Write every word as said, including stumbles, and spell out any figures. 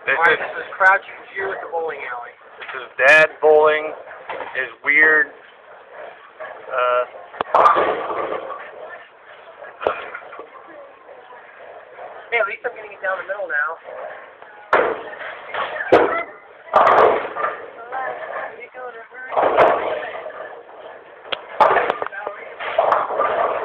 This Alright, is this is Crouching Jew at the bowling alley. this is Dad bowling. His weird. Uh, Hey, at least I'm getting it down the middle now.